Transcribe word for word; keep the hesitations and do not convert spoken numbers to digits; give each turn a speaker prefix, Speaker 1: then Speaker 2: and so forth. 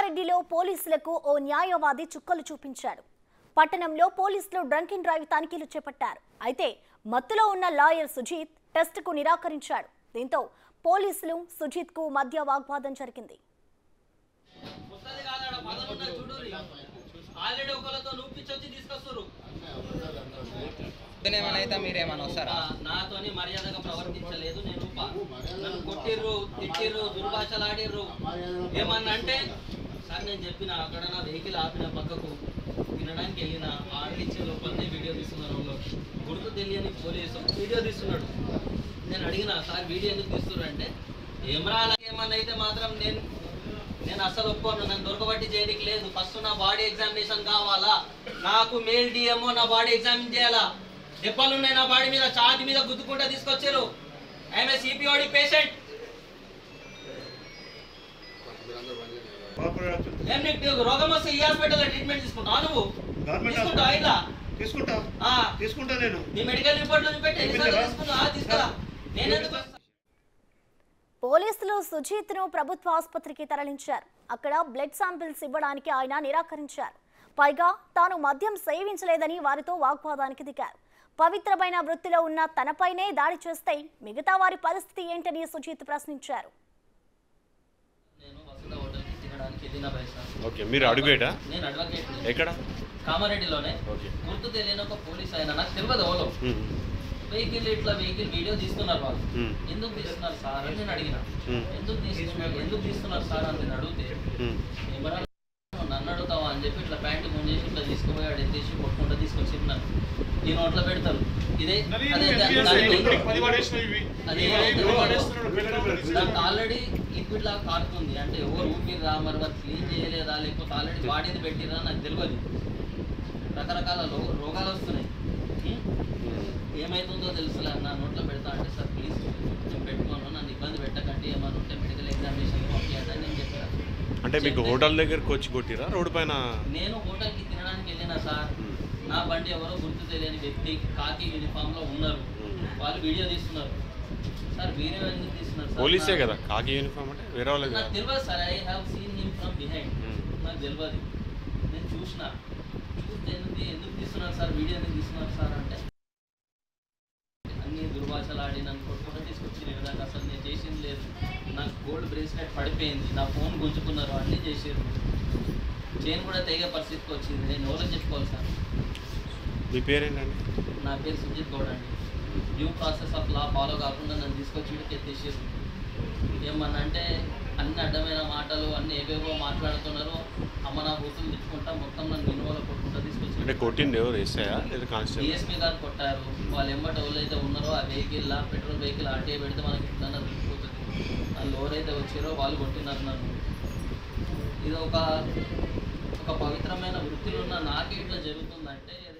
Speaker 1: కామారెడ్డిలో పోలీసులకు ఓ న్యాయవాది చుక్కలు చూపించాడు. పట్టణంలో పోలీసులు డ్రంక్ అండ్ డ్రైవ్ తనిఖీలు చేపట్టారు. అయితే మత్తులో ఉన్న లాయర్ సుజిత్ టెస్టుకు నిరాకరించాడు. దీంతో పోలీసులు సుజిత్ కు మధ్య వాగ్వాదం జరిగింది.
Speaker 2: నాతోని మర్యాదగా ప్రవర్తించలేదు. నేను నన్ను కొట్టిర్రు, తిట్టిర్రు, దుర్భాషలాడిర్రు. ఏమన్నా అంటే సార్ నేను చెప్పిన అక్కడ నా వెహికల్ ఆపిన పక్కకు వినడానికి వెళ్ళిన ఆర్డర్ ఇచ్చే లోపలనే వీడియో తీస్తున్నాను. గుర్తు తెలియని పోలీసు వీడియో తీస్తున్నాడు. నేను అడిగిన సార్ వీడియో ఎందుకు తీస్తున్నారు అంటే ఏమరా ఏమన్నా అయితే మాత్రం నేను నేను అస్సలు ఒప్పుకోను. నన్ను దొరకబట్టి చేయడానికి లేదు. ఫస్ట్ నా బాడీ ఎగ్జామినేషన్ కావాలా, నాకు మేల్ డిఎంఓ నా బాడీ ఎగ్జామిన్ చేయాలా. దెబ్బలు ఉన్నాయి నా బాడీ మీద, ఛాతి మీద గుద్దుకుంటా తీసుకొచ్చారు. I'm a COPD patient. ఏం నీకు రోగం వస్తే ఈ హాస్పిటల్లో ట్రీట్మెంట్ తీసుకుంటావు నువ్వు? తీసుకుంటావు ఇట్లా
Speaker 3: తీసుకుంటా తీసుకుంటా నేను
Speaker 2: నీ మెడికల్ రిపోర్ట్లు చూపెట్టి ఎన్నిసార్లు తీసుకున్నా తీసుకురా. నేనెందుకు
Speaker 1: పోలీసులు సుజిత్ ను ప్రభుత్వ ఆసుపత్రికి తరలించారు. అక్కడ బ్లడ్ శాంపిల్స్ ఇవ్వడానికి ఆయన నిరాకరించారు. పైగా తాను మద్యం సేవించలేదని వారితో వాగ్వాదానికి దిగారు. పవిత్రమైన వృత్తిలో ఉన్న తనపైనే దాడి చేస్తే మిగతా వారి పరిస్థితి ఏంటని సుజిత్ ప్రశ్నించారు.
Speaker 2: కామారెడ్డిలోనే గుర్తు తెలియని ఒక పోలీస్ ఆయన నాకు తెలియదు ఎవరో వెహికల్ ఇట్లా వెహికల్ వీడియో తీస్తున్నారు. వాళ్ళు ఎందుకు తీస్తున్నారు సార్ అని నేను అడిగిన. ఎందుకు తీస్తున్నారు ఎందుకు తీస్తున్నారు సార్ అని నేను అడిగితే ఏమన్నా నన్ను అడుగుతావా అని చెప్పి ఇట్లా ప్యాంటు ముందు చేసి ఇట్లా తీసుకుపోయాడు. ఎత్తేసి కొట్టుకుంటూ తీసుకొచ్చి నన్ను ఈ నోట్లో పెడతారు. ఇదే నాకు ఆల్రెడీ లిక్విడ్ లాగా కారుతుంది. అంటే ఎవరు ఊపిరిరా మరి వారు క్లీన్ చేయలేదా లేకపోతే ఆల్రెడీ బాడీని పెట్టిరా నాకు తెలియదు. రకరకాల రోగాలు వస్తున్నాయి. ఏమైతుందో తెలుసులే నా నోట్లో పెడతా అంటే సార్ ప్లీజ్ నేను పెట్టుకోను, నన్ను ఇబ్బంది పెట్టకండి, ఏమన్నా ఉంటే మెడికల్ ఎగ్జామినేషన్ పంపించండి అని నేను చెప్పాను.
Speaker 3: అంటే మీకు హోటల్ దగ్గరకు వచ్చి కొట్టిరా రోడ్డు పైన?
Speaker 2: నేను హోటల్కి తినడానికి వెళ్ళినా సార్. నా బండి ఎవరో గుర్తు తెలియని వ్యక్తి కాకి యూనిఫామ్లో ఉన్నారు. వాళ్ళు వీడియో తీస్తున్నారు. సార్ వీడియో ఎందుకు తీస్తున్నారు?
Speaker 3: పోలీసే కదా కాకి యూనిఫామ్ అంటే వేరే వాళ్ళు
Speaker 2: నాకు తెలియదు sir. I have seen him from behind. నాకు తెలియదు. నేను చూసిన చూస్తే ఎందుకు ఎందుకు తీస్తున్నారు సార్ వీడియో ఎందుకు తీస్తున్నారు సార్ అంటే అన్ని దుర్భాషలు ఆడి నన్ను కొట్టుకుంటూ తీసుకొచ్చి విధంగా అసలు నేను చేసింది లేదు. నాకు గోల్డ్ బ్రేస్లెట్ పడిపోయింది, నా ఫోన్ గుంజుకున్నారు, అన్నీ చేసారు. చైన్ కూడా తెగే పరిస్థితికి వచ్చింది. నేను ఎవరో చెప్పుకోవాలి సార్.
Speaker 3: మీ పేరేంటండి?
Speaker 2: నా పేరు సుజిత్ గౌడ్ అండి. Due process of law follow కాకుండా నన్ను తీసుకొచ్చి వీడికి ఎత్తేసారు. ఏమన్నా అంటే అన్ని అడ్డమైన మాటలు అన్ని ఏవేవో మాట్లాడుతున్నారు. అమ్మ నా బూతులు తిట్టుకుంటా మొత్తం నన్ను ఇన్వాల్వ్ కొట్టుకుంటా తీసుకొచ్చి
Speaker 3: అంటే కొట్టింది ఎవరు? ఎస్ఐయా లేదా కానిస్టేబుల్?
Speaker 2: డిఎస్పీ గారు కొట్టారు. వాళ్ళు ఎంబట ఎవరైతే ఉన్నారో ఆ వెహికల్ పెట్రోల్ వెహికల్ ఆర్టీఏ పెడితే మనకి ఎట్లన్నా తెలిసిపోతుంది. వాళ్ళు ఎవరైతే వచ్చారో వాళ్ళు కొట్టినారు నన్ను. ఇది ఒక ఒక పవిత్రమైన వృత్తిలో ఉన్న నాకే ఇట్లా జరుగుతుందంటే